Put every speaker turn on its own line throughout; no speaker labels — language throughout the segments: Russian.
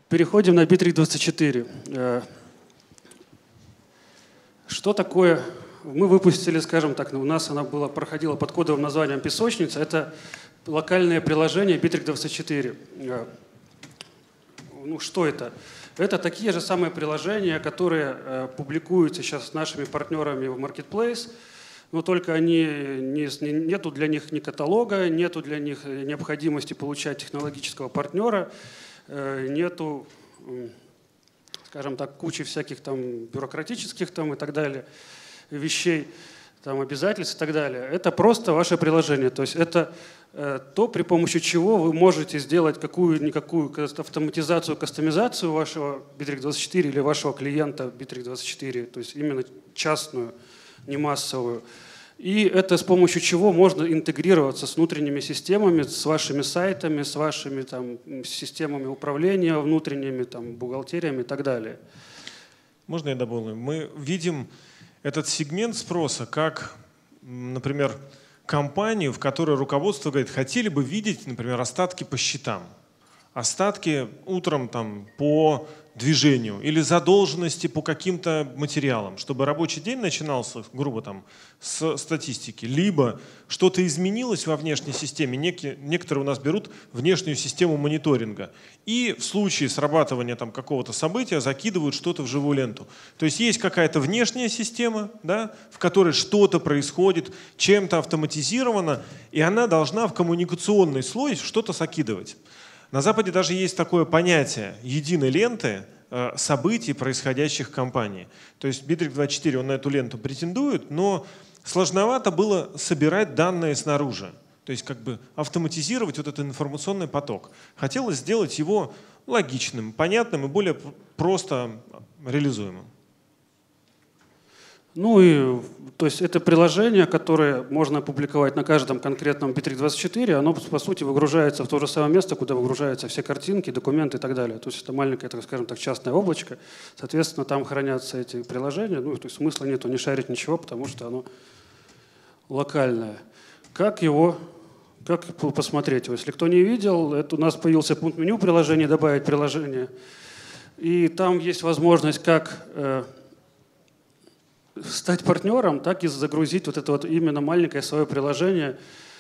Переходим на Bittrex24. Что такое? Мы выпустили, скажем так, у нас она проходила под кодовым названием «Песочница». Это локальное приложение Bittrex24. Ну, что это? Это такие же самые приложения, которые публикуются сейчас с нашими партнерами в Marketplace, но только нету для них ни каталога, нету для них необходимости получать технологического партнера, нету, скажем так, кучи всяких там бюрократических там и так далее вещей, там обязательств и так далее. Это просто ваше приложение. То есть это то, при помощи чего вы можете сделать какую-никакую автоматизацию, кастомизацию вашего Bittrex24 или вашего клиента Bittrex24, то есть именно частную, не массовую. И это с помощью чего можно интегрироваться с внутренними системами, с вашими сайтами, с вашими там, системами управления внутренними, там, бухгалтериями и так далее.
Можно я дополню? Мы видим этот сегмент спроса как, например, компанию, в которой руководство говорит, хотели бы видеть, например, остатки по счетам, остатки утром там, по движению или задолженности по каким-то материалам, чтобы рабочий день начинался, грубо там, с статистики, либо что-то изменилось во внешней системе, некоторые у нас берут внешнюю систему мониторинга и в случае срабатывания там какого-то события закидывают что-то в живую ленту. То есть есть какая-то внешняя система, да, в которой что-то происходит, чем-то автоматизировано, и она должна в коммуникационный слой что-то закидывать. На Западе даже есть такое понятие единой ленты событий, происходящих в компании. То есть Bittrex24 он на эту ленту претендует, но сложновато было собирать данные снаружи. То есть как бы автоматизировать вот этот информационный поток. Хотелось сделать его логичным, понятным и более просто реализуемым.
Ну и, то есть это приложение, которое можно опубликовать на каждом конкретном Bittrex24, оно по сути выгружается в то же самое место, куда выгружаются все картинки, документы и так далее. То есть это маленькое, так скажем так, частное облачко. Соответственно, там хранятся эти приложения. Ну, то есть смысла нету не шарить ничего, потому что оно локальное. Как посмотреть? Если кто не видел, это у нас появился пункт меню приложения, добавить приложение. И там есть возможность как стать партнером, так и загрузить вот это вот именно маленькое свое приложение,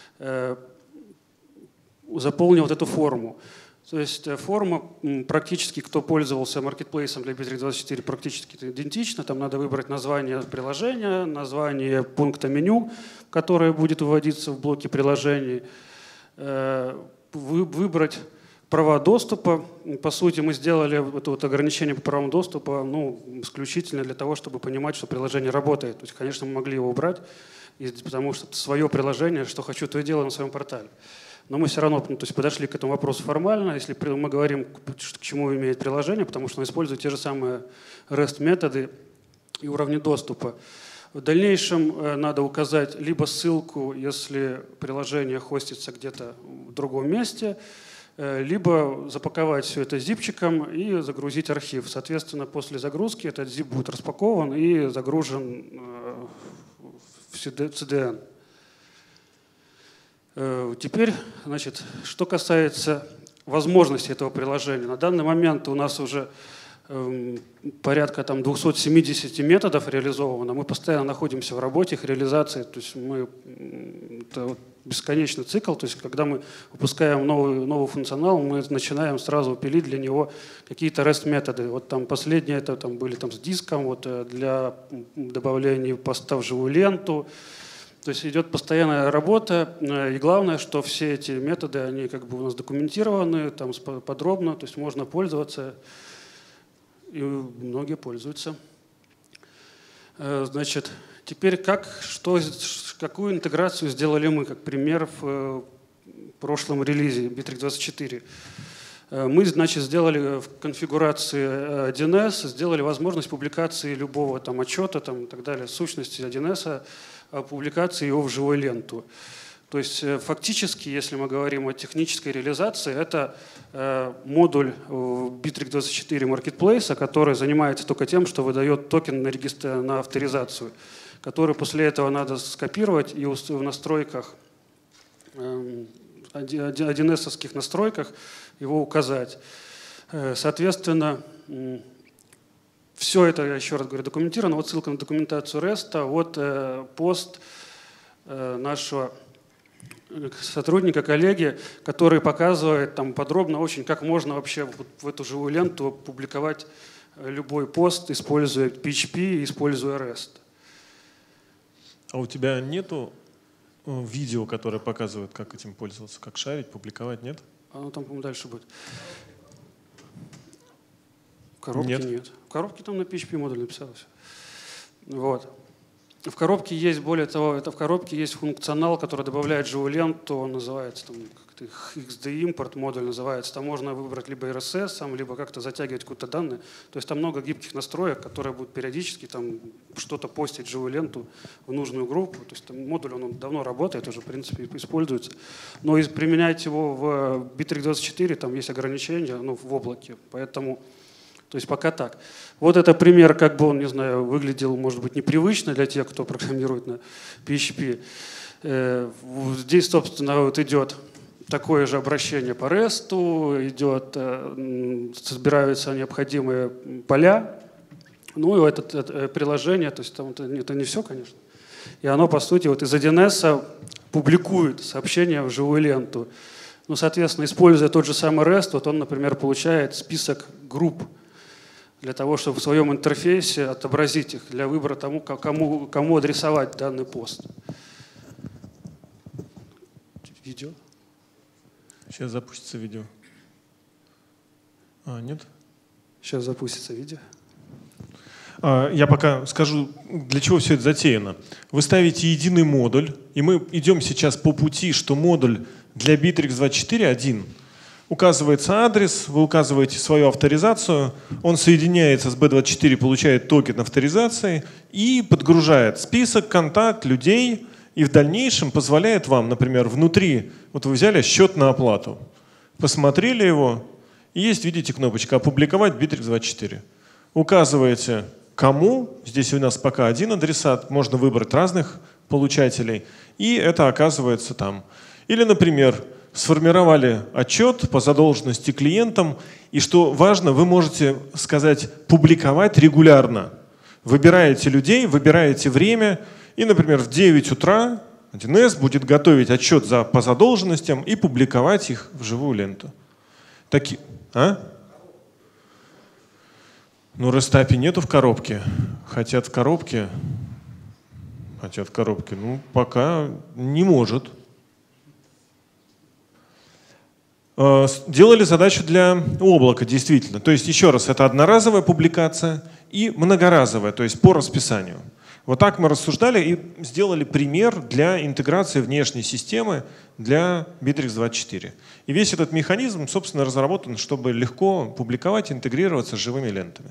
заполнив вот эту форму. То есть форма практически, кто пользовался маркетплейсом для Bittrex24, практически идентична. Там надо выбрать название приложения, название пункта меню, которое будет выводиться в блоке приложений, выбрать права доступа. По сути, мы сделали это вот ограничение по правам доступа исключительно для того, чтобы понимать, что приложение работает. То есть, конечно, мы могли его убрать, потому что это свое приложение, что хочу, то и делаю на своем портале. Но мы все равно подошли к этому вопросу формально. Если мы говорим, к чему имеет приложение, потому что оно использует те же самые REST-методы и уровни доступа. В дальнейшем надо указать либо ссылку, если приложение хостится где-то в другом месте, либо запаковать все это зипчиком и загрузить архив. Соответственно, после загрузки этот зип будет распакован и загружен в CDN. Теперь, значит, что касается возможностей этого приложения. На данный момент у нас уже порядка 270 методов реализовано. Мы постоянно находимся в работе их реализации. То есть это бесконечный цикл. То есть когда мы выпускаем новый функционал, мы начинаем сразу пилить для него какие-то REST-методы. Вот там последние это были с диском, для добавления поста в живую ленту. То есть идет постоянная работа, и главное, что все эти методы, они у нас документированы, там подробно, то есть можно пользоваться, и многие пользуются. Значит, теперь какую интеграцию сделали мы, как пример в прошлом релизе Bittrex24. Мы, значит, сделали в конфигурации 1С, сделали возможность публикации любого отчета и так далее, сущности 1С, публикации его в живую ленту. То есть фактически, если мы говорим о технической реализации, это модуль Bittrex24 Marketplace, который занимается только тем, что выдает токен на авторизацию, который после этого надо скопировать и в настройках, 1С-овских настройках его указать. Соответственно, все это, я еще раз говорю, документировано. Вот ссылка на документацию REST, вот пост нашего сотрудника, коллеги, который показывает там подробно очень, как можно вообще в эту живую ленту публиковать любой пост, используя PHP, используя REST.
А у тебя нету видео, которое показывает, как этим пользоваться, как шарить, публиковать, нет?
Оно там, по-моему, дальше будет. В коробке нет. В коробке там на PHP модуль написалось. Вот. В коробке есть, более того, в коробке есть функционал, который добавляет живую ленту, он называется там, XD импорт модуль называется. Там можно выбрать либо RSS, либо как-то затягивать какие-то данные. То есть там много гибких настроек, которые будут периодически там что-то постить в живую ленту в нужную группу. То есть там модуль он давно работает, уже в принципе используется. Но применять его в Bittrex24 там есть ограничения, в облаке, поэтому. То есть пока так. Вот это пример, как бы он, не знаю, выглядел, может быть, непривычно для тех, кто программирует на PHP. Здесь, собственно, вот идет такое же обращение по REST, собираются необходимые поля. Ну и это приложение, то есть там, это не все, конечно. И оно, по сути, вот из 1С публикует сообщение в живую ленту. Ну, соответственно, используя тот же самый REST, вот он, например, получает список групп, для того, чтобы в своем интерфейсе отобразить их для выбора тому, кому адресовать данный пост. Видео.
Сейчас запустится видео. Нет?
Сейчас запустится видео.
Я пока скажу, для чего все это затеяно. Вы ставите единый модуль, и мы идем сейчас по пути, что модуль для Bittrex24 один. Указывается адрес, вы указываете свою авторизацию, он соединяется с B24, получает токен авторизации и подгружает список, контакт, людей, и в дальнейшем позволяет вам, например, внутри, вот вы взяли счет на оплату, посмотрели его, и есть, видите, кнопочка «Опубликовать Bittrex24». Указываете, кому, здесь у нас пока один адресат, можно выбрать разных получателей, и это оказывается там. Или, например, сформировали отчет по задолженности клиентам, и что важно, вы можете сказать «публиковать регулярно». Выбираете людей, выбираете время, и, например, в 9 утра 1С будет готовить отчет по задолженностям и публиковать их в живую ленту. Ну, REST API нету в коробке. Хотят в коробке. Ну, пока не может. Делали задачу для облака, действительно. То есть, еще раз, это одноразовая публикация и многоразовая, то есть по расписанию. Вот так мы рассуждали и сделали пример для интеграции внешней системы для Bittrex24. И весь этот механизм, собственно, разработан, чтобы легко публиковать, интегрироваться с живыми лентами.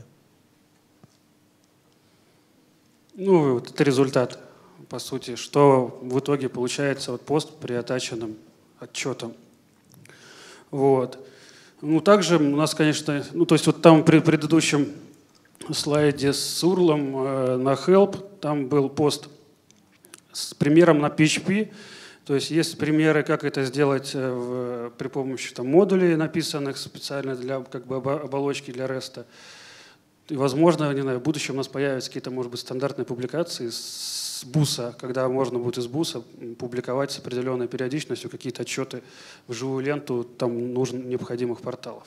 Ну, вот это результат, по сути, что в итоге получается вот пост при атаченном отчетом. Вот. Ну, также у нас, конечно, то есть вот там при предыдущем слайде с URL на help, там был пост с примером на PHP, то есть есть примеры, как это сделать при помощи модулей, написанных специально для оболочки для REST. И, возможно, не знаю, в будущем у нас появятся какие-то, может быть, стандартные публикации с буса, когда можно будет из буса публиковать с определенной периодичностью какие-то отчеты в живую ленту там необходимых порталов.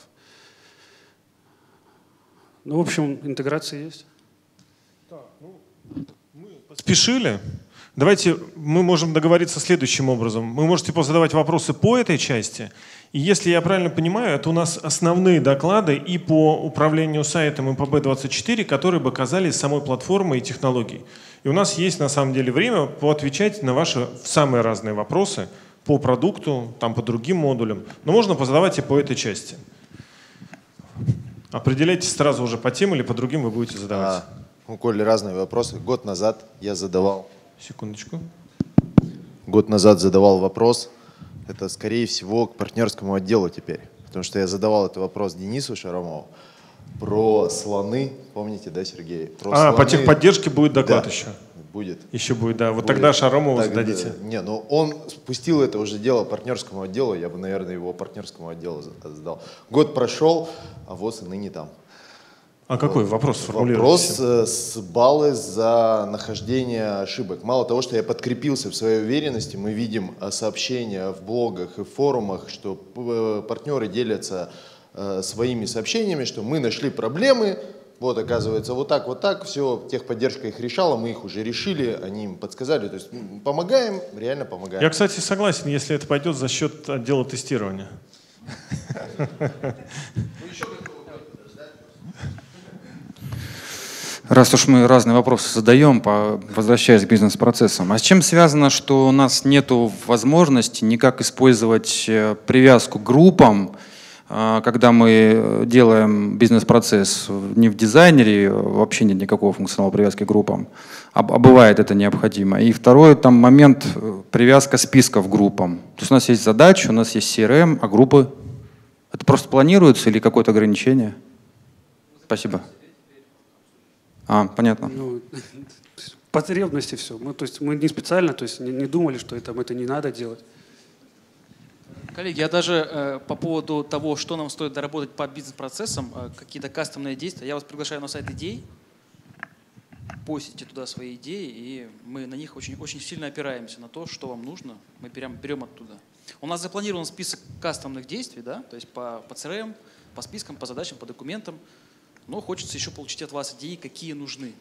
Ну, в общем, интеграция есть.
Так, мы поспешили. Давайте мы можем договориться следующим образом. Вы можете позадавать вопросы по этой части. И если я правильно понимаю, это у нас основные доклады и по управлению сайтом, и по B24, которые бы касались самой платформы и технологий. И у нас есть на самом деле время поотвечать на ваши самые разные вопросы по продукту, там, по другим модулям. Но можно позадавать и по этой части. Определяйтесь сразу уже по тем или по другим вы будете задавать.
У Коли разные вопросы. Год назад я задавал.
Секундочку.
Год назад задавал вопрос. Это, скорее всего, к партнерскому отделу теперь. Потому что я задавал этот вопрос Денису Шарамову про слоны. Помните, да, Сергей?
По техподдержке будет доклад
да,
еще.
будет.
Еще будет, да. Вот
Будет.
тогда Шаромову
Так,
зададите.
Не, ну он спустил это уже дело партнерскому отделу, я бы, наверное, его партнерскому отделу сдал. Год прошел, а ВОЗ и ныне там.
А какой вопрос сформулируйте?
Вопрос с баллы за нахождение ошибок. Мало того, что я подкрепился в своей уверенности, мы видим сообщения в блогах и форумах, что партнеры делятся своими сообщениями, что мы нашли проблемы, вот оказывается вот так, все, техподдержка их решала, мы их уже решили, они им подсказали, то есть помогаем, реально помогаем.
Я, кстати, согласен, если это пойдет за счет отдела тестирования.
Раз уж мы разные вопросы задаем, возвращаясь к бизнес-процессам, а с чем связано, что у нас нет возможности никак использовать привязку к группам, когда мы делаем бизнес-процесс не в дизайнере, вообще нет никакого функционала привязки к группам, а бывает это необходимо. И второй там момент привязка списков к группам. То есть у нас есть задача, у нас есть CRM, а группы это просто планируется или какое-то ограничение? Спасибо. Понятно.
Ну, потребности все. То есть мы не специально, то есть не думали, что это не надо делать.
Коллеги, я даже по поводу того, что нам стоит доработать по бизнес-процессам, какие-то кастомные действия, я вас приглашаю на сайт идей, постите туда свои идеи, и мы на них очень, очень сильно опираемся на то, что вам нужно, мы берем оттуда. У нас запланирован список кастомных действий, да, то есть по CRM, по спискам, по задачам, по документам, но хочется еще получить от вас идеи, какие нужны.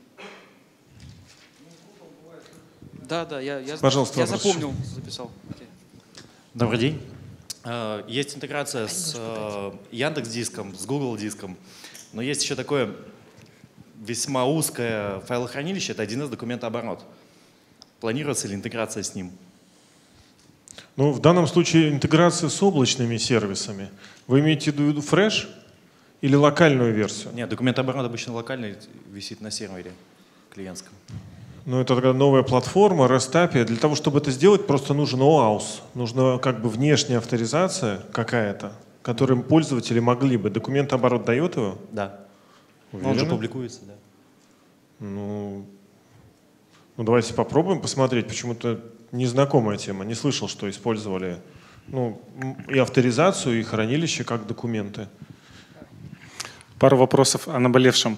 Да, я запомнил, записал.
Добрый день. Есть интеграция с Яндекс.Диском, с Google Диском, но есть еще такое весьма узкое файлохранилище, это 1С документооборот. Планируется ли интеграция с ним?
Ну, в данном случае интеграция с облачными сервисами. Вы имеете в виду Fresh или локальную версию?
Нет, документооборот обычно локальный, висит на сервере клиентском.
Ну, это такая новая платформа, REST API. Для того, чтобы это сделать, просто нужен OAuth. Нужна как бы внешняя авторизация какая-то, которым пользователи могли бы. Документооборот дает его?
Да.
Уверены?
Он же публикуется, да.
Ну, давайте попробуем посмотреть. Почему-то незнакомая тема. Не слышал, что использовали и авторизацию, и хранилище как документы.
Пару вопросов о наболевшем.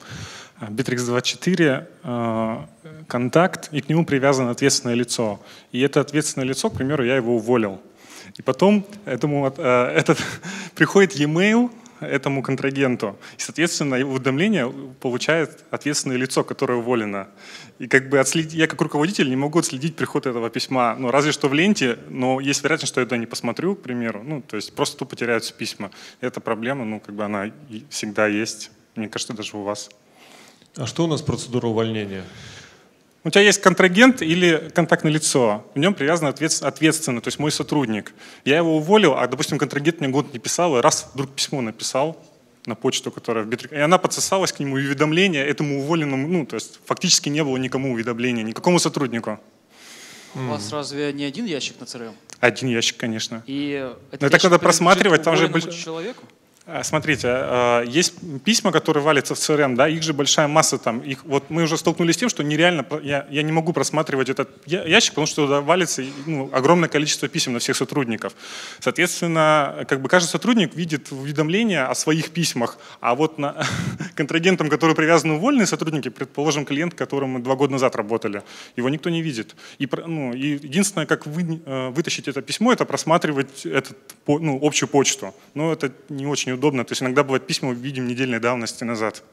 Bittrex24 контакт, и к нему привязано ответственное лицо. И это ответственное лицо, к примеру, я его уволил. И потом приходит e-mail этому контрагенту, и, соответственно, уведомление получает ответственное лицо, которое уволено. И как бы я как руководитель не могу отследить приход этого письма, разве что в ленте, но есть вероятность, что я туда не посмотрю, к примеру, то есть просто тупо теряются письма. Эта проблема, она всегда есть, мне кажется, даже у вас.
А что у нас процедура увольнения?
У тебя есть контрагент или контактное лицо, в нем привязано ответственно, то есть мой сотрудник. Я его уволил, а, допустим, контрагент мне год не писал, и раз вдруг письмо написал на почту, которая в Bittrex, и она подсосалась к нему, уведомление этому уволенному, то есть фактически не было никому уведомления, никакому сотруднику.
У вас разве не один ящик на CRM?
Один ящик, конечно.
И
это надо просматривать, там же
человеку?
Смотрите, есть письма, которые валятся в CRM, да, их же большая масса там. Вот мы уже столкнулись с тем, что нереально, я не могу просматривать этот ящик, потому что туда валится огромное количество писем на всех сотрудников. Соответственно, каждый сотрудник видит уведомления о своих письмах, а вот контрагентам, которые привязаны уволенные сотрудники, предположим, клиент, которым мы 2 года назад работали, его никто не видит. И единственное, как вытащить это письмо, это просматривать общую почту. Но это не очень удобно. То есть иногда бывают письма, мы видим недельной давности назад.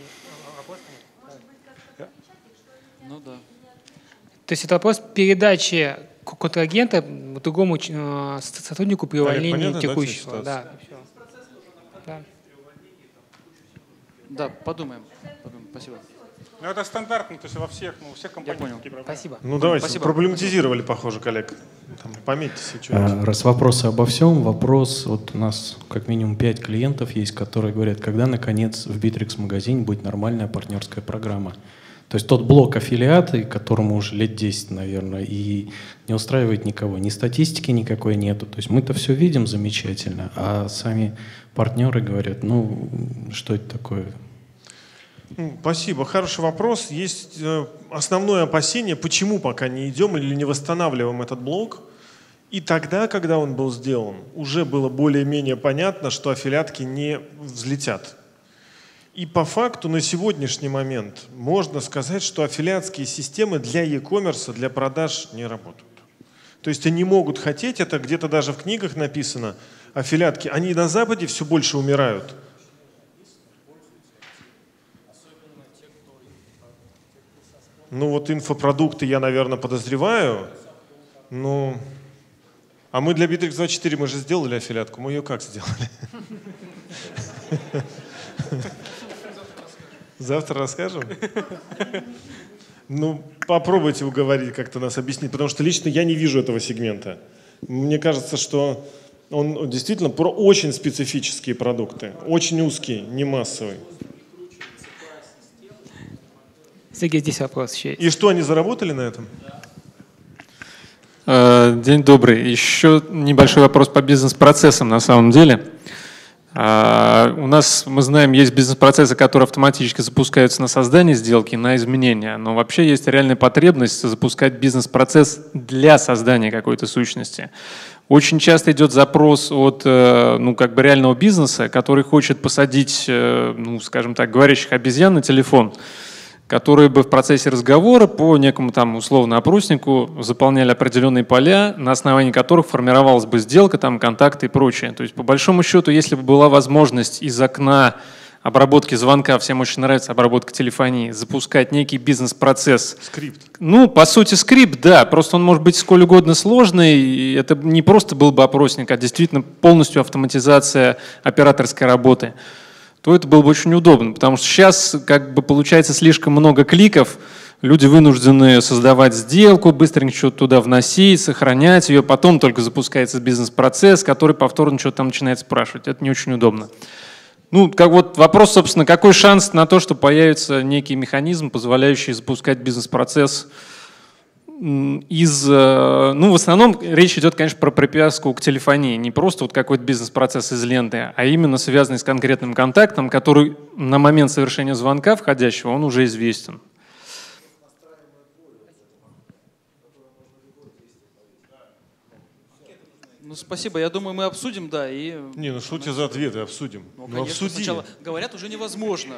Ну да.
То есть это вопрос передачи контрагента другому сотруднику при увольнении текущего.
Да, подумаем. Спасибо.
Это стандартно, то есть во всех компаниях.
Спасибо.
Давайте,
Спасибо.
Проблематизировали, похоже, коллег. Пометьте что-нибудь.
Раз вопросы обо всем, вопрос, вот у нас как минимум 5 клиентов есть, которые говорят, когда наконец в Bittrex магазине будет нормальная партнерская программа. То есть тот блок аффилиаты, которому уже лет 10, наверное, и не устраивает никого. Ни статистики никакой нету. То есть мы-то все видим замечательно, а сами партнеры говорят, что это такое?
Спасибо, хороший вопрос. Есть основное опасение, почему пока не идем или не восстанавливаем этот блок. И тогда, когда он был сделан, уже было более-менее понятно, что аффилиатки не взлетят. И по факту на сегодняшний момент можно сказать, что аффилиатские системы для e-commerce, для продаж не работают. То есть они могут хотеть, это где-то даже в книгах написано, аффилиатки, они на Западе все больше умирают. Ну вот инфопродукты я, наверное, подозреваю, но... А мы для Bittrex24 мы же сделали аффилиатку, мы ее как сделали? Завтра расскажем? Ну, попробуйте уговорить, как-то нас объяснить, потому что лично я не вижу этого сегмента. Мне кажется, что он действительно про очень специфические продукты, очень узкий, не массовый.
Сергей, здесь вопрос еще есть.
И что, они заработали на этом?
День добрый. Еще небольшой вопрос по бизнес-процессам на самом деле. У нас, мы знаем, есть бизнес-процессы, которые автоматически запускаются на создание сделки, на изменения, но вообще есть реальная потребность запускать бизнес-процесс для создания какой-то сущности. Очень часто идет запрос от реального бизнеса, который хочет посадить, скажем так, говорящих обезьян на телефон, которые бы в процессе разговора по некому там условно опроснику заполняли определенные поля, на основании которых формировалась бы сделка, там, контакты и прочее. То есть по большому счету, если бы была возможность из окна обработки звонка, всем очень нравится обработка телефонии, запускать некий бизнес-процесс.
Скрипт.
Ну, по сути, скрипт, да, просто он может быть сколь угодно сложный, и это не просто был бы опросник, а действительно полностью автоматизация операторской работы, то это было бы очень удобно, потому что сейчас как бы получается слишком много кликов, люди вынуждены создавать сделку, быстренько что-то туда вносить, сохранять ее, потом только запускается бизнес-процесс, который повторно что-то там начинает спрашивать. Это не очень удобно. Ну, как вот вопрос, собственно, какой шанс на то, что появится некий механизм, позволяющий запускать бизнес-процесс в основном речь идет, конечно, про привязку к телефонии, не просто вот какой-то бизнес-процесс из ленты, а именно связанный с конкретным контактом, который на момент совершения звонка входящего, он уже известен.
Ну, спасибо. Я думаю, мы обсудим, да. И...
Не, ну что тебе за ответы, обсудим.
Ну, конечно, сначала говорят, уже невозможно.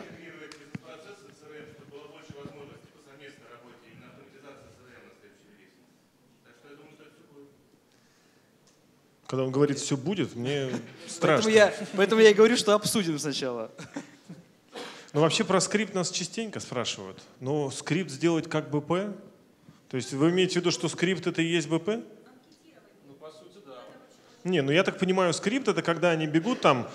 Когда он говорит «все будет», мне страшно.
Поэтому я и говорю, что обсудим сначала.
Ну, вообще про скрипт нас частенько спрашивают. Но скрипт сделать как БП? То есть вы имеете в виду, что скрипт — это и есть БП?
Ну, по сути, да.
Не, ну я так понимаю, скрипт — это когда они бегут там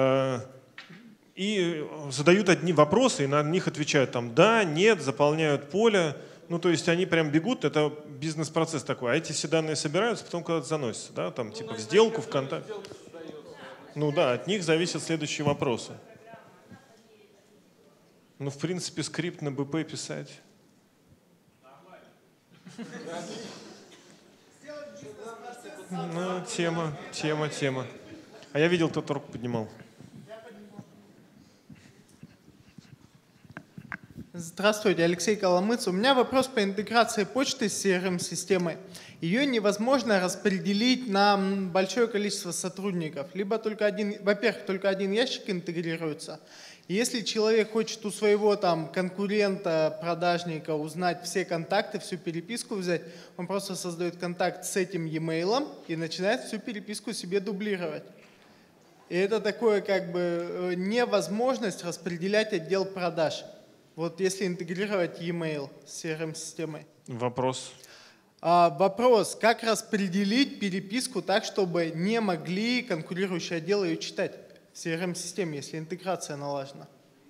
и задают одни вопросы, и на них отвечают там «да», «нет», заполняют поле. Ну, то есть они прям бегут, это бизнес-процесс такой, а эти все данные собираются, потом куда-то заносятся, да, там типа в сделку, в контакт. Ну да, от них зависят следующие вопросы. Ну, в принципе, скрипт на БП писать. Ну, тема. А я видел, кто-то руку поднимал.
Здравствуйте, Алексей Коломыц. У меня вопрос по интеграции почты с CRM-системой. Ее невозможно распределить на большое количество сотрудников. Либо только только один ящик интегрируется. И если человек хочет у своего конкурента, продажника узнать все контакты, всю переписку взять, он просто создает контакт с этим e-mail и начинает всю переписку себе дублировать. И это такое невозможность распределять отдел продаж. Вот если интегрировать e-mail с CRM-системой.
Вопрос.
Вопрос, как распределить переписку так, чтобы не могли конкурирующие отделы ее читать в CRM-системе, если интеграция налажена.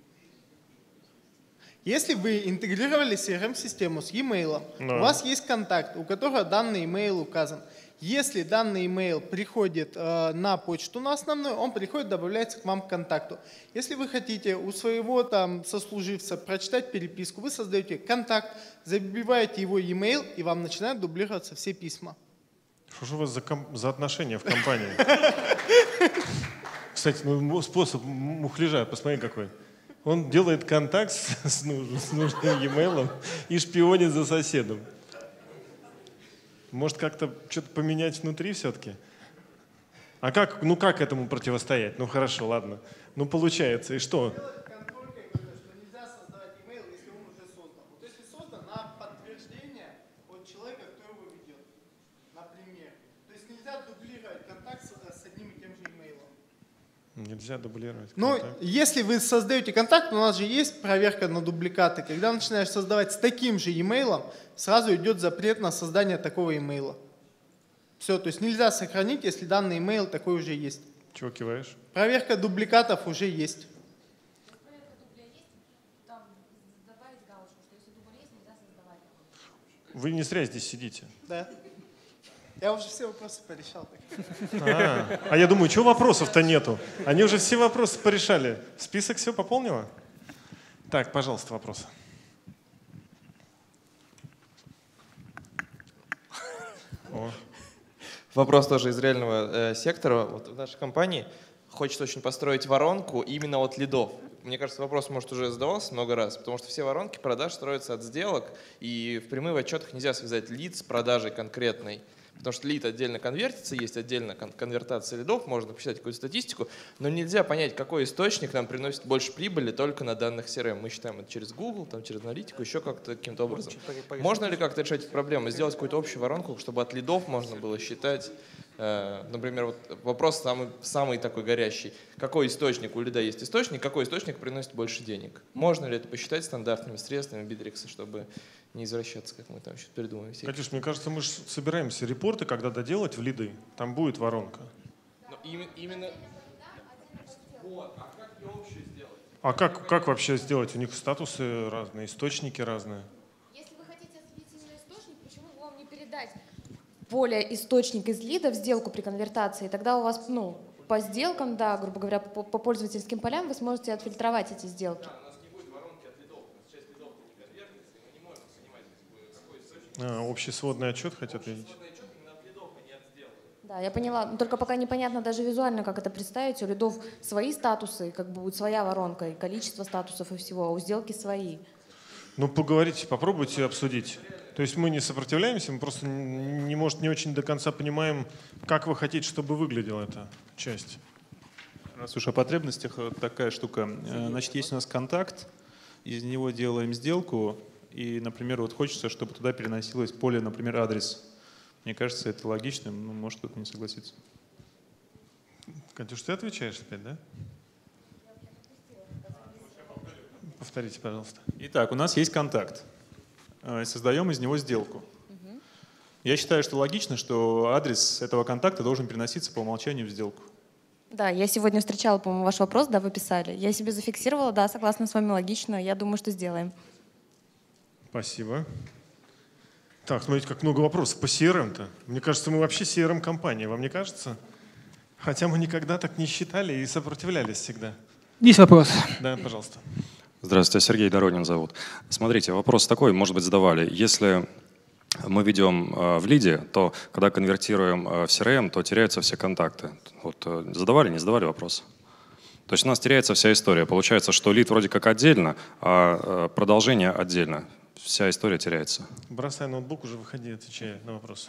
Если вы интегрировали CRM-систему с e-mail, у вас есть контакт, у которого данный e-mail указан. Если данный email приходит на почту на основную, он приходит, добавляется к вам к контакту. Если вы хотите у своего сослуживца прочитать переписку, вы создаете контакт, забиваете его email, и вам начинают дублироваться все письма.
Что же у вас за отношения в компании? Кстати, способ мухляжа, посмотри какой. Он делает контакт с нужным e-mail и шпионит за соседом. Может, как-то что-то поменять внутри все-таки? А как, ну как этому противостоять? Ну хорошо, ладно. Ну получается, и что? Нельзя дублировать.
Ну, если вы создаете контакт, у нас же есть проверка на дубликаты. Когда начинаешь создавать с таким же e-mail, сразу идет запрет на создание такого e-mail. Все, то есть нельзя сохранить, если данный email такой уже есть.
Чего киваешь?
Проверка дубликатов уже есть.
Вы не зря здесь сидите.
Да. Я уже все вопросы порешал.
А я думаю, чего вопросов-то нету? Они уже все вопросы порешали. Список все пополнила? Так, пожалуйста, вопросы.
Вопрос тоже из реального сектора. Вот в нашей компании хочется очень построить воронку именно от лидов. Мне кажется, вопрос, может, уже задавался много раз, потому что все воронки продаж строятся от сделок, и в прямых отчетах нельзя связать лид с продажей конкретной. Потому что лид отдельно конвертится, есть отдельно конвертация лидов, можно посчитать какую-то статистику, но нельзя понять, какой источник нам приносит больше прибыли только на данных CRM. Мы считаем это через Google, там, через аналитику, еще как-то каким-то образом. Можно ли как-то решать эту проблему? Сделать какую-то общую воронку, чтобы от лидов можно было считать, например, вот вопрос самый такой горящий. Какой источник у лида есть источник, какой источник приносит больше денег? Можно ли это посчитать стандартными средствами Bittrex, чтобы не извращаться, как мы там сейчас придумаем?
Катюш, мне кажется, мы же собираемся репорты, когда доделать в лиды, там будет воронка.
Но именно... Вот, а как ее общую сделать?
А как вообще сделать? У них статусы разные, источники разные.
Если вы хотите осветить именно источник, почему бы вам не передать поле источник из лида в сделку при конвертации? Тогда у вас, по сделкам, да, грубо говоря, по пользовательским полям вы сможете отфильтровать эти сделки.
Общий сводный отчет хотят видеть?
Да, я поняла. Но только пока непонятно даже визуально, как это представить. У лидов свои статусы, как бы будет своя воронка, и количество статусов и всего, а у сделки свои.
Ну, поговорите, попробуйте обсудить. То есть мы не сопротивляемся, мы просто не очень до конца понимаем, как вы хотите, чтобы выглядела эта часть.
Раз уж о потребностях, вот такая штука. Значит, есть у нас контакт, из него делаем сделку, и, например, вот хочется, чтобы туда переносилось поле, например, адрес. Мне кажется, это логичным, но может кто-то не согласится.
Катюш, ты отвечаешь опять, да? Повторите, пожалуйста.
Итак, у нас есть контакт. Создаем из него сделку. Я считаю, что логично, что адрес этого контакта должен переноситься по умолчанию в сделку.
Да, я сегодня встречала, по-моему, ваш вопрос, да, вы писали. Я себе зафиксировала, да, согласна с вами, логично. Я думаю, что сделаем.
Спасибо. Так, смотрите, как много вопросов по CRM-то. Мне кажется, мы вообще CRM-компания, вам не кажется? Хотя мы никогда так не считали и сопротивлялись всегда.
Есть вопрос?
Да, пожалуйста.
Здравствуйте, Сергей Доронин зовут. Смотрите, вопрос такой, может быть, задавали. Если мы ведем в лиде, то когда конвертируем в CRM, то теряются все контакты. Вот задавали, не задавали вопрос? То есть у нас теряется вся история. Получается, что лид вроде как отдельно, а продолжение отдельно. Вся история теряется.
Бросай ноутбук, уже выходи, отвечай на вопрос.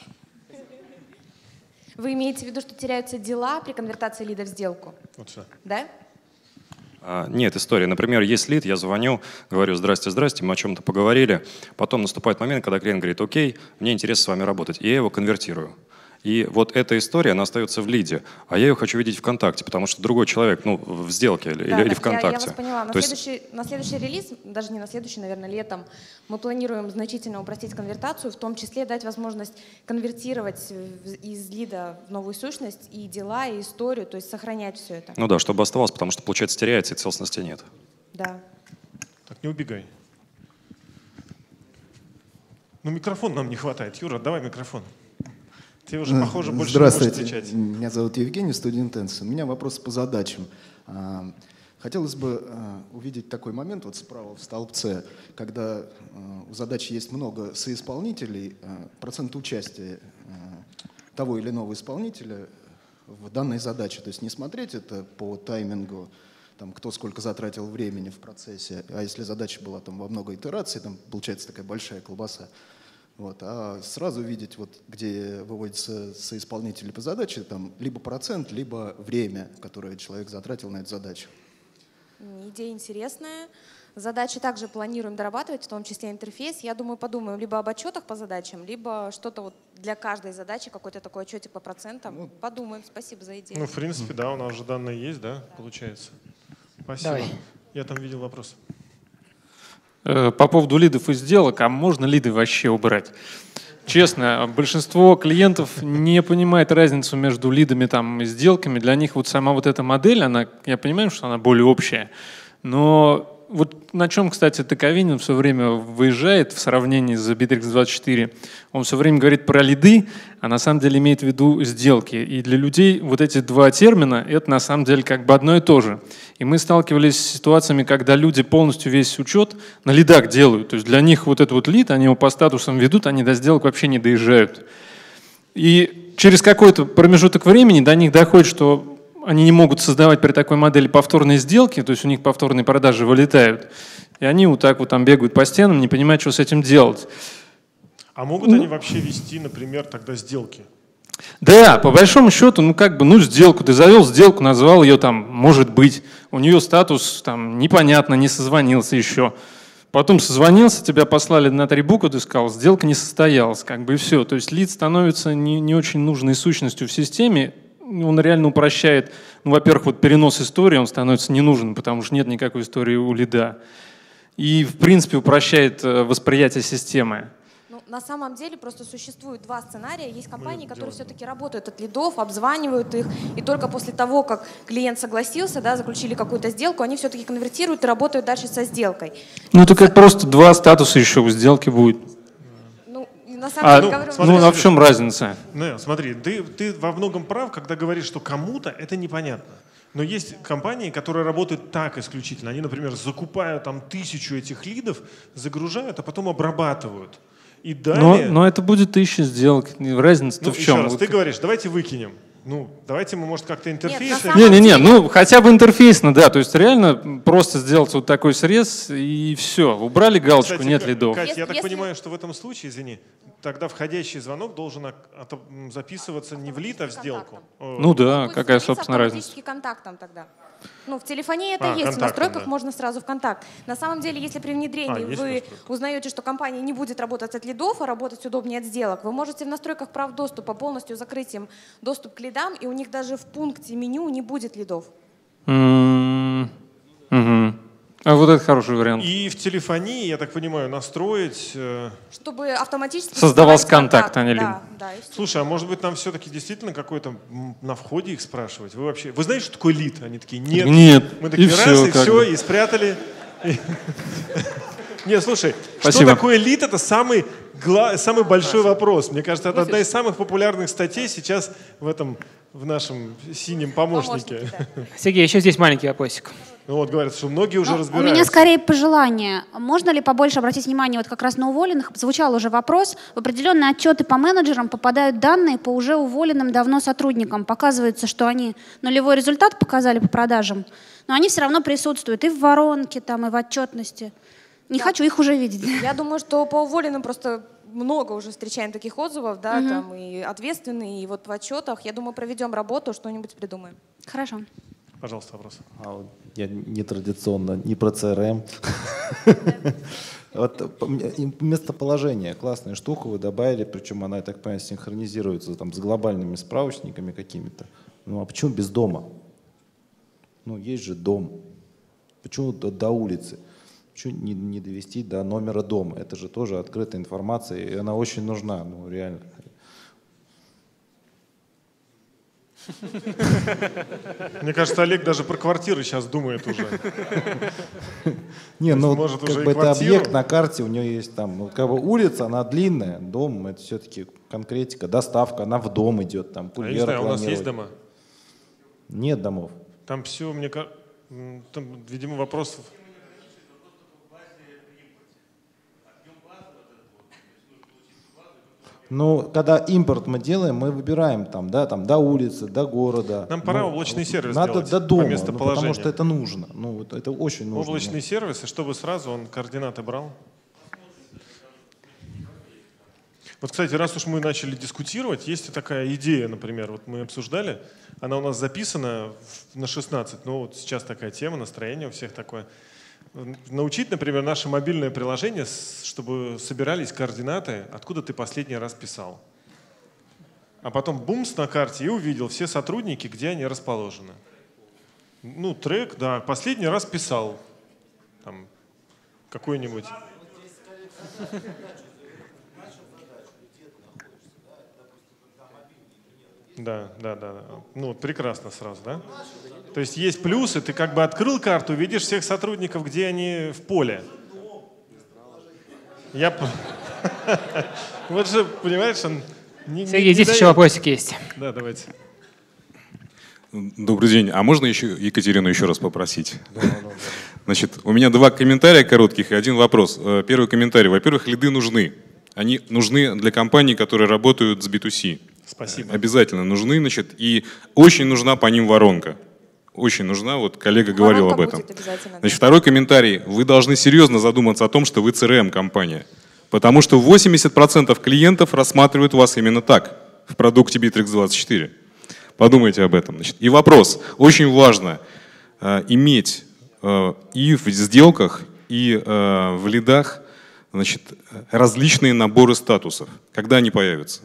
Вы имеете в виду, что теряются дела при конвертации лида в сделку?
Вот все.
Да?
Нет, история. Например, есть лид, я звоню, говорю: здрасте, здрасте, мы о чем-то поговорили. Потом наступает момент, когда клиент говорит: окей, мне интересно с вами работать. И я его конвертирую. И вот эта история, она остается в лиде, а я ее хочу видеть ВКонтакте, потому что другой человек, в сделке или ВКонтакте.
Я вас поняла. На следующий релиз, даже не на следующий, наверное, летом, мы планируем значительно упростить конвертацию, в том числе дать возможность конвертировать из лида в новую сущность и дела, и историю, то есть сохранять все это.
Ну да, чтобы оставалось, потому что, получается, теряется и целостности нет.
Да.
Так, не убегай. Микрофон нам не хватает. Юра, давай микрофон. Ты уже, похоже, больше не можешь отвечать.
Меня зовут Евгений, студент Энсон. У меня вопрос по задачам. Хотелось бы увидеть такой момент вот справа в столбце, когда у задачи есть много соисполнителей, процент участия того или иного исполнителя в данной задаче. То есть не смотреть это по таймингу там, кто сколько затратил времени в процессе, а если задача была там во много итераций, там получается такая большая колбаса. Вот, а сразу видеть, вот, где выводится соисполнители по задаче, там, либо процент, либо время, которое человек затратил на эту задачу.
Идея интересная. Задачи также планируем дорабатывать, в том числе интерфейс. Я думаю, подумаем либо об отчетах по задачам, либо что-то вот для каждой задачи, какой-то такой отчетик по процентам. Подумаем. Спасибо за идею.
Ну, в принципе, да, у нас же данные есть, да, получается. Спасибо.
Давай.
Я там видел вопрос.
По поводу лидов и сделок, а можно лиды вообще убрать? Честно, большинство клиентов не понимает разницу между лидами там, и сделками. Для них вот сама вот эта модель, она, я понимаю, что она более общая, но вот на чем, кстати, Таковинин все время выезжает в сравнении с Bittrex24. Он все время говорит про лиды, а на самом деле имеет в виду сделки. И для людей вот эти два термина — это на самом деле как бы одно и то же. И мы сталкивались с ситуациями, когда люди полностью весь учет на лидах делают. То есть для них вот этот вот лид, они его по статусам ведут, они до сделок вообще не доезжают. И через какой-то промежуток времени до них доходит, что они не могут создавать при такой модели повторные сделки, то есть у них повторные продажи вылетают, и они вот так вот там бегают по стенам, не понимают, что с этим делать.
А могут они вообще вести, например, тогда сделки?
Да, по большому счету, ну как бы, ну сделку, ты завел сделку, назвал ее там, может быть, у нее статус там непонятно, не созвонился еще. Потом созвонился, тебя послали на 3 буквы, ты сказал, сделка не состоялась, как бы и все. То есть лид становится не очень нужной сущностью в системе, он реально упрощает, ну, во-первых, вот перенос истории, он становится не нужен, потому что нет никакой истории у лида. И, в принципе, упрощает восприятие системы.
Ну, на самом деле просто существует два сценария. Есть компании, которые все-таки работают от лидов, обзванивают их, и только после того, как клиент согласился, да, заключили какую-то сделку, они все-таки конвертируют и работают дальше со сделкой.
Ну, так это просто 2 статуса еще в сделке будет.
На самом деле, говорю,
ну, а в чем разница?
Ну, смотри, ты во многом прав, когда говоришь, что кому-то это непонятно. Но есть компании, которые работают так исключительно. Они, например, закупают там 1000 этих лидов, загружают, а потом обрабатывают. И далее...
Но это будет 1000 сделок. Разница-то в чем?
Еще раз, ты говоришь, давайте выкинем. Ну, давайте мы, может, как-то интерфейс...
Не, ну хотя бы интерфейсно, да. То есть реально просто сделать вот такой срез и все. Убрали галочку, кстати, нет лидов.
Катя, я так понимаю, что в этом случае, извини, тогда входящий звонок должен записываться не в лид, а в сделку.
Ну да, какая, собственно, разница.
Контактом тогда. Ну, в телефоне это есть, в настройках можно сразу в контакт. На самом деле, если при внедрении вы узнаете, что компания не будет работать от лидов, а работать удобнее от сделок, вы можете в настройках прав доступа полностью закрыть им доступ к лидам, и у них даже в пункте меню не будет лидов.
А вот это хороший вариант.
И в телефонии, я так понимаю, настроить...
Чтобы автоматически...
Создавался контакт, а не лид.
Да,
слушай, а может быть нам все-таки действительно какой-то на входе их спрашивать? Вы вообще... Вы знаете, что такое лид? Они такие, нет.
Нет.
Мы такие, раз, и все, и спрятали. Нет, слушай, что такое лид? Это самый большой вопрос. Мне кажется, это одна из самых популярных статей сейчас в нашем синем помощнике.
Сергей, еще здесь маленький вопросик.
Ну вот говорят, что многие уже разбираются.
У меня скорее пожелание. Можно ли побольше обратить внимание вот как раз на уволенных? Звучал уже вопрос. В определенные отчеты по менеджерам попадают данные по уже уволенным давно сотрудникам. Показывается, что они нулевой результат показали по продажам, но они все равно присутствуют и в воронке, там, и в отчетности. Не хочу их уже видеть.
Я думаю, что по уволенным просто много уже встречаем таких отзывов, да, там и ответственные, и вот в отчетах. Я думаю, проведем работу, что-нибудь придумаем.
Хорошо.
Пожалуйста, вопрос.
Я нетрадиционно, не про CRM. Вот местоположение, классная штука вы добавили, причем она, я так понимаю, синхронизируется там с глобальными справочниками какими-то. Ну а почему без дома? Ну есть же дом. Почему до улицы? Почему не довести до номера дома? Это же тоже открытая информация, и она очень нужна, ну реально.
Мне кажется, Олег даже про квартиры сейчас думает уже.
Не, ну
может,
как
уже
бы это объект на карте, у него есть там, ну, как бы улица, она длинная, дом это все-таки конкретика, доставка, она в дом идет, там курьера.
Я не знаю, у нас есть дома?
Нет домов.
Там все, мне кажется, там, видимо, вопросов.
Но когда импорт мы делаем, мы выбираем там до улицы, до города.
Нам пора облачный сервис
надо
делать
до дома,
по местоположению.
потому что это нужно. Вот это очень нужно.
Облачный сервис, и чтобы сразу он координаты брал. Вот, кстати, раз уж мы начали дискутировать, есть и такая идея, например, вот мы обсуждали, она у нас записана на 16, но вот сейчас такая тема, настроение у всех такое. Научить, например, наше мобильное приложение, чтобы собирались координаты, откуда ты последний раз писал. А потом бумс на карте и увидел все сотрудники, где они расположены. Ну, трек, да, последний раз писал. Там, какой-нибудь. Да. Ну, вот прекрасно сразу, да? То есть есть плюсы, ты как бы открыл карту, видишь всех сотрудников, где они в поле. Вот же, понимаешь, он...
Сергей, здесь еще вопросик есть.
Да, давайте.
Добрый день. А можно Екатерину еще раз попросить? Значит, у меня 2 комментария коротких и 1 вопрос. Первый комментарий. Во-первых, лиды нужны. Они нужны для компаний, которые работают с B2C.
Спасибо.
Обязательно нужны, значит, и очень нужна по ним воронка. Очень нужна, вот коллега говорил об этом. Значит, второй комментарий. Вы должны серьезно задуматься о том, что вы CRM-компания. Потому что 80% клиентов рассматривают вас именно так в продукте Bittrex24. Подумайте об этом. Значит. И вопрос. Очень важно иметь и в сделках, и в лидах, значит, различные наборы статусов. Когда они появятся?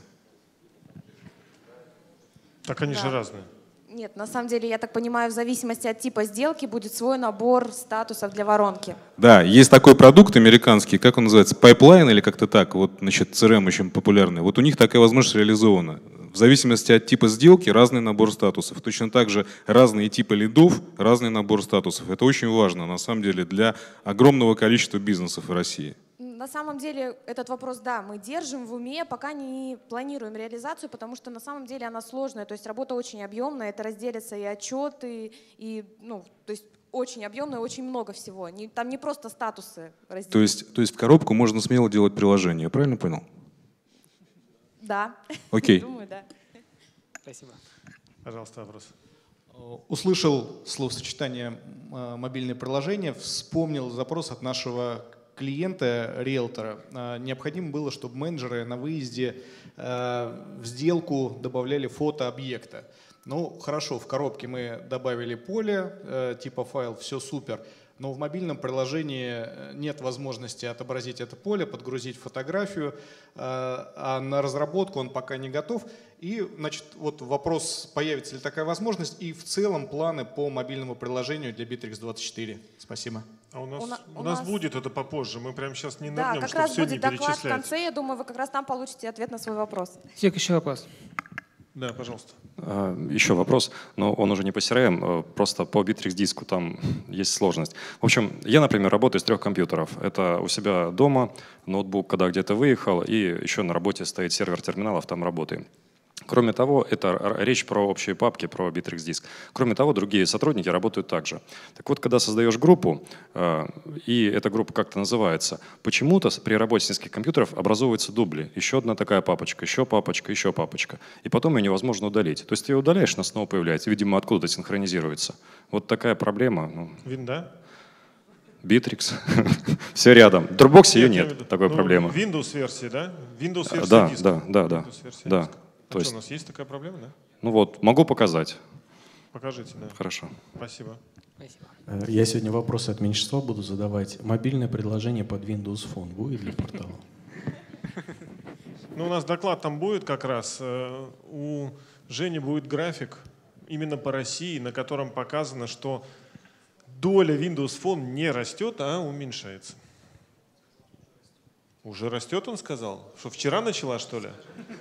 Так они же разные.
Нет, на самом деле, я так понимаю, в зависимости от типа сделки будет свой набор статусов для воронки.
Да, есть такой продукт американский, как он называется, Pipeline или как-то так, вот, значит, CRM очень популярный. Вот у них такая возможность реализована. В зависимости от типа сделки разный набор статусов. Точно так же разные типы лидов, разный набор статусов. Это очень важно, на самом деле, для огромного количества бизнесов в России.
На самом деле этот вопрос, да, мы держим в уме, пока не планируем реализацию, потому что на самом деле она сложная, то есть работа очень объемная, это разделятся и отчеты, и, ну, то есть очень объемно, очень много всего. Там не просто статусы разделить.
То есть в коробку можно смело делать приложение, я правильно понял?
Да.
Окей.
Думаю, да.
Спасибо.
Пожалуйста, вопрос.
Услышал словосочетание «мобильное приложение», вспомнил запрос от нашего клиента, риэлтора. Необходимо было, чтобы менеджеры на выезде в сделку добавляли фото объекта. Ну, хорошо, в коробке мы добавили поле, типа файл, все супер. Но в мобильном приложении нет возможности отобразить это поле, подгрузить фотографию, а на разработку он пока не готов. И, значит, вот вопрос, появится ли такая возможность, и в целом планы по мобильному приложению для Bittrex24. Спасибо.
А у нас будет это попозже, мы прямо сейчас не
Да,
нырнем,
как
чтобы
раз
все не
будет доклад в
перечислять.
конце, я думаю, вы как раз там получите ответ на свой вопрос.
Сек, еще вопрос.
Да, пожалуйста.
Еще вопрос, но он уже не по CRM, просто по Bittrex диску там есть сложность. В общем, я, например, работаю с 3 компьютеров. Это у себя дома, ноутбук, когда где-то выехал, и еще на работе стоит сервер терминалов, там работаем. Кроме того, это речь про общие папки, про Bittrex диск. Кроме того, другие сотрудники работают так же. Так вот, когда создаешь группу, и эта группа как-то называется, почему-то при работе с нескольких компьютеров образовываются дубли. Еще одна такая папочка, еще папочка, еще папочка. И потом ее невозможно удалить. То есть ты ее удаляешь, она снова появляется. Видимо, откуда-то синхронизируется. Вот такая проблема.
Винда?
Bittrex. Все рядом. В Dropbox ее нет, такой проблемы.
Windows-версии, да? Windows-версия
Да,
диска.
да.
А что, у нас есть такая проблема, да?
Ну вот, могу показать.
Покажите, да.
Хорошо.
Спасибо.
Я сегодня вопросы от меньшинства буду задавать. Мобильное приложение под Windows Phone будет для портала?
Ну, у нас доклад там будет как раз. У Жени будет график именно по России, на котором показано, что доля Windows Phone не растет, а уменьшается. Уже растет, он сказал? Что, вчера начала, что ли?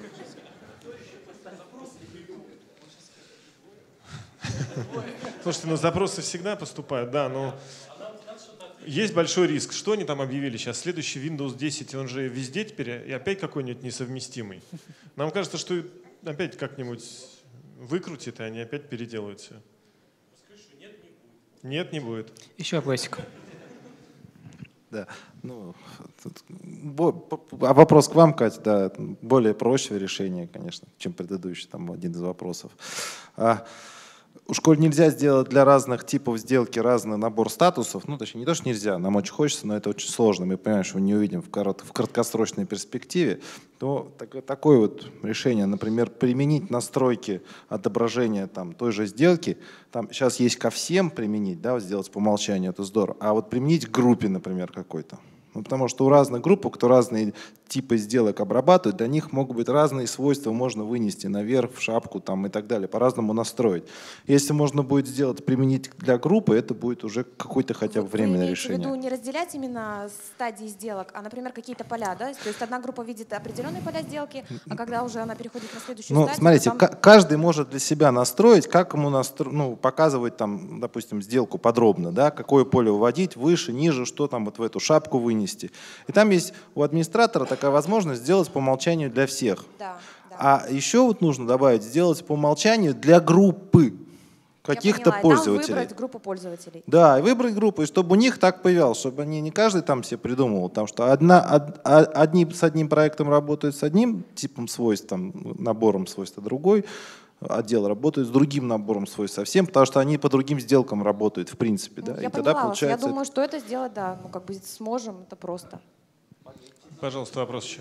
Слушайте, ну запросы всегда поступают, да, но есть большой риск. Что они там объявили сейчас? Следующий Windows 10, он же везде теперь, и опять какой-нибудь несовместимый. Нам кажется, что опять как-нибудь выкрутит, и они опять переделают все. Нет, не будет.
Еще вопросик.
Да. Ну, вопрос к вам, Катя, да, более проще решение, конечно, чем предыдущий, там один из вопросов. Уж коль нельзя сделать для разных типов сделки разный набор статусов, ну, точнее, не то, что нельзя, нам очень хочется, но это очень сложно, мы понимаем, что мы не увидим в краткосрочной перспективе, то такое вот решение, например, применить настройки отображения там, той же сделки, там сейчас есть ко всем применить, да, вот сделать по умолчанию, это здорово, а вот применить к группе, например, какой-то. Ну, потому что у разных групп, кто разные типы сделок обрабатывает, для них могут быть разные свойства, можно вынести наверх, в шапку там, и так далее, по-разному настроить. Если можно будет сделать, применить для группы, это будет уже какое-то хотя бы временное решение.
Вы имеете в виду не разделять именно стадии сделок, а, например, какие-то поля, да? То есть одна группа видит определенные поля сделки, а когда уже она переходит на следующую стадию…
Смотрите,
там…
каждый может для себя настроить, как ему показывать, там, допустим, сделку подробно, да? Какое поле выводить, выше, ниже, что там вот в эту шапку вынести. И там есть у администратора такая возможность сделать по умолчанию для всех.
Да.
А еще вот нужно добавить, сделать по умолчанию для группы каких-то пользователей.
Там выбрать группу пользователей.
Да, и выбрать группу, и чтобы у них так появлялось, чтобы они не каждый там себе придумывал, потому что одни с одним проектом работают с одним типом свойств, там, набором свойств, а другой отдел работает с другим набором свойств совсем, потому что они по другим сделкам работают, в принципе. Да?
Я поняла вас. Я думаю, что это сделать, да, ну как бы сможем, это просто.
Пожалуйста, вопрос еще.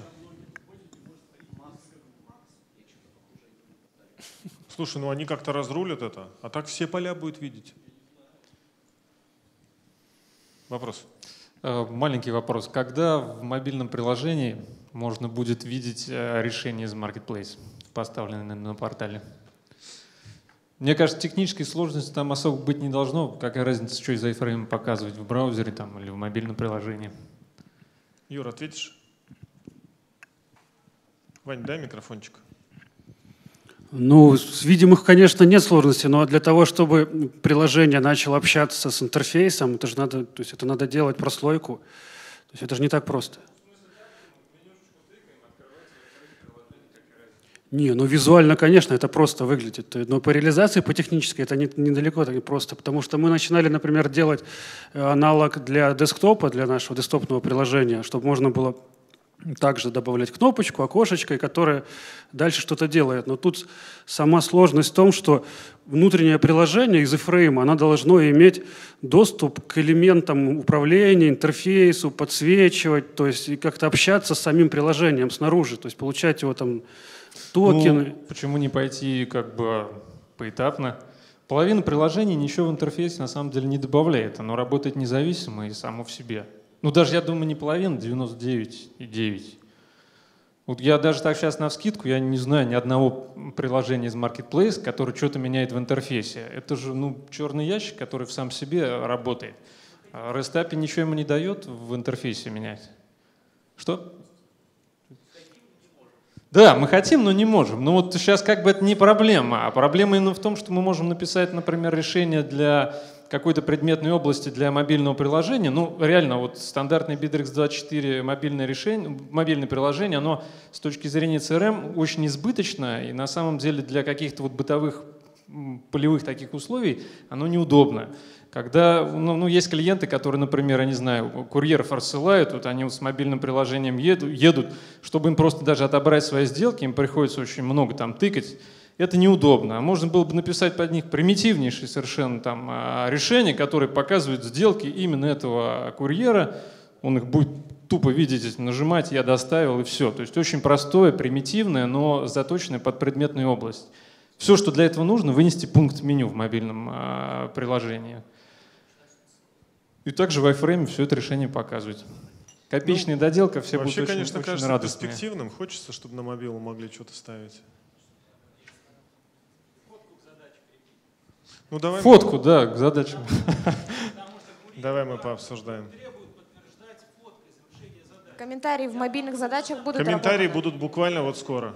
Слушай, ну они как-то разрулят это, а так все поля будут видеть. Вопрос.
Маленький вопрос. Когда в мобильном приложении можно будет видеть решение из Marketplace, поставленное на портале? Мне кажется, технической сложности там особо быть не должно. Какая разница, что из iFrame показывать в браузере там, или в мобильном приложении?
Юра, ответишь? Вань, дай микрофончик.
Ну, с видимых, конечно, нет сложности, но для того, чтобы приложение начало общаться с интерфейсом, это же надо, то есть это надо делать прослойку. То есть это же не так просто. Не, ну визуально, конечно, это просто выглядит. Но по реализации, по технической, это недалеко так просто. Потому что мы начинали, например, делать аналог для десктопа, для нашего десктопного приложения, чтобы можно было также добавлять кнопочку, окошечко, которое дальше что-то делает. Но тут сама сложность в том, что внутреннее приложение из iframe, оно должно иметь доступ к элементам управления, интерфейсу, подсвечивать, то есть как-то общаться с самим приложением снаружи, то есть получать его там токены.
Ну, почему не пойти как бы поэтапно? Половина приложений ничего в интерфейсе на самом деле не добавляет. Оно работает независимо и само в себе. Ну, даже, я думаю, не половина, 99,9. Вот я даже так сейчас навскидку, я не знаю ни одного приложения из Marketplace, которое что-то меняет в интерфейсе. Это же, ну, черный ящик, который в сам себе работает. REST API ничего ему не дает в интерфейсе менять. Что? Да, мы хотим, но не можем. Но вот сейчас как бы это не проблема, а проблема именно в том, что мы можем написать, например, решение для какой-то предметной области для мобильного приложения. Ну, реально, вот стандартный Bittrex24 мобильное приложение, оно с точки зрения CRM очень избыточно, и на самом деле для каких-то вот бытовых полевых таких условий оно неудобно. Когда есть клиенты, которые, например, я не знаю, курьеров рассылают, вот они вот с мобильным приложением едут, чтобы им просто даже отобрать свои сделки, им приходится очень много там тыкать. Это неудобно. Можно было бы написать под них примитивнейшее совершенно там решение, которое показывает сделки именно этого курьера. Он их будет тупо видеть, нажимать «я доставил» и все. То есть очень простое, примитивное, но заточенное под предметную область. Все, что для этого нужно, вынести пункт меню в мобильном приложении. И также в iFrame все это решение показывает. Копеечная доделка, все будут очень,
конечно,
очень
кажется
радостные.
перспективным. Хочется, чтобы на мобилу могли что-то ставить. Ну, давай
фотку, да, к задачам.
Давай мы пообсуждаем.
Комментарии в мобильных задачах будут
Комментарии будут буквально вот скоро.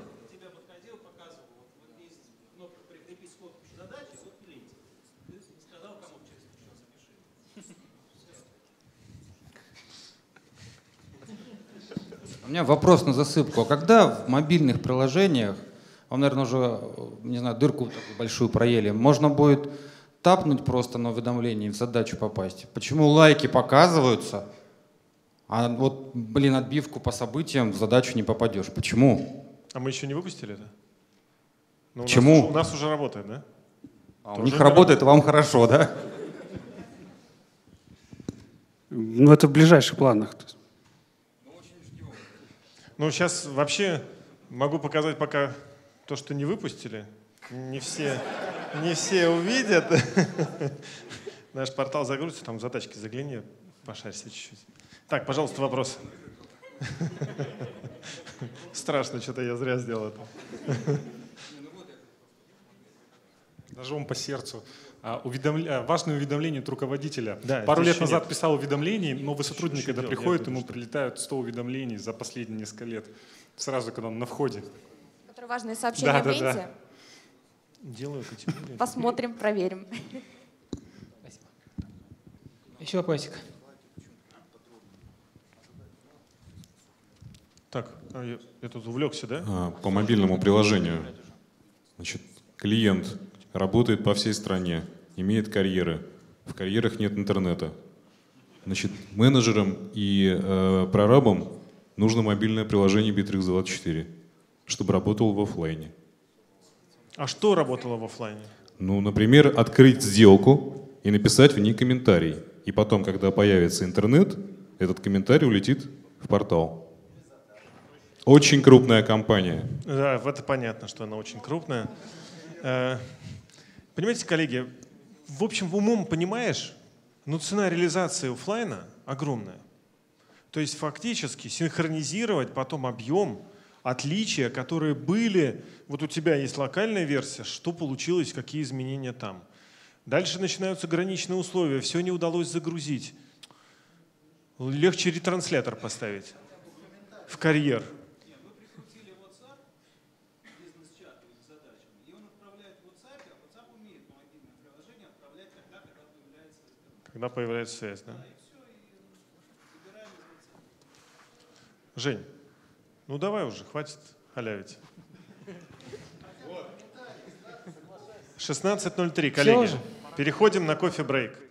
У меня вопрос на засыпку. А когда в мобильных приложениях, вам, наверное, уже, не знаю, дырку такую большую проели, можно будет тапнуть просто на уведомление и в задачу попасть? Почему лайки показываются, А вот, блин, отбивку по событиям в задачу не попадешь. Почему?
А мы еще не выпустили это? Ну,
Почему?
У нас уже работает, да?
А у них работает, а вам хорошо, да?
Ну, это в ближайших планах.
Ну, сейчас вообще могу показать пока то, что не выпустили. Не все увидят. Наш портал загрузится, там в задачки загляни, пошарься чуть-чуть. Так, пожалуйста, вопрос. Страшно, что-то я зря сделал это.
Ножом по сердцу. Важное уведомление от руководителя.
Да,
Пару лет
еще
назад
нет.
писал уведомлений, новый сотрудник, когда
делал,
приходит,
я
ему
думаю,
прилетают 100 уведомлений за последние несколько лет. Сразу, когда он на входе.
Которые важные сообщения в ленте.
Да.
Делаю эти.
Посмотрим, проверим.
Спасибо. Еще вопросик.
Так, я тут увлекся, да?
По мобильному приложению. Значит, клиент работает по всей стране, имеет карьеры. В карьерах нет интернета. Значит, менеджерам и прорабам нужно мобильное приложение Bittrex24, чтобы работало в офлайне.
А что работало в офлайне?
Ну, например, открыть сделку и написать в ней комментарий. И потом, когда появится интернет, этот комментарий улетит в портал. Очень крупная компания.
Да, это понятно, что она очень крупная. Понимаете, коллеги, в общем, умом понимаешь, но цена реализации офлайна огромная. То есть фактически синхронизировать потом объем, отличия, которые были, вот у тебя есть локальная версия, что получилось, какие изменения там. Дальше начинаются граничные условия, все не удалось загрузить. Легче ретранслятор поставить в карьер. Когда появляется связь, да? Жень, ну давай уже, хватит халявить. 16:03, коллеги. Переходим на кофе-брейк.